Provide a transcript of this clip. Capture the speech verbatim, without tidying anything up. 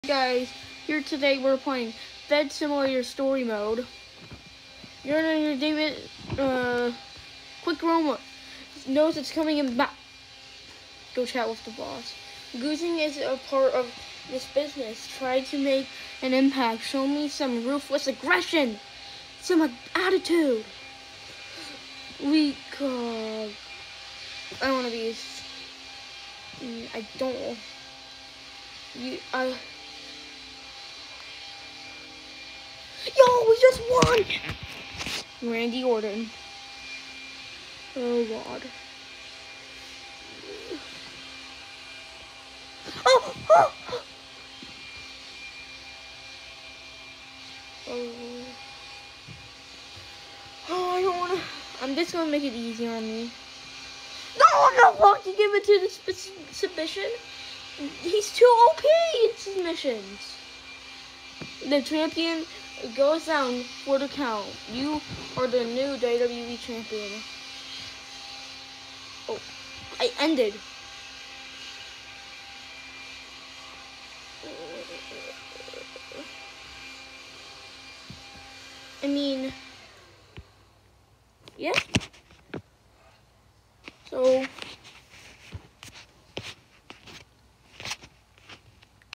Guys, here today we're playing Fed Simulator Story Mode. You're in your David, uh, Quick Roma knows it's coming in back. Go chat with the boss. Goozing is a part of this business. Try to make an impact. Show me some ruthless aggression. Some attitude. We, uh, I want to be, I don't, you, I, Yo, we just won! Randy Orton. Oh, God. Oh! Oh! Oh, oh I don't want to... I'm just going to make it easy on me. No, no, fuck! You give it to the submission? He's too O P in submissions. The champion goes down for the count. You are the new W W E champion. Oh, I ended. I mean, yeah. So.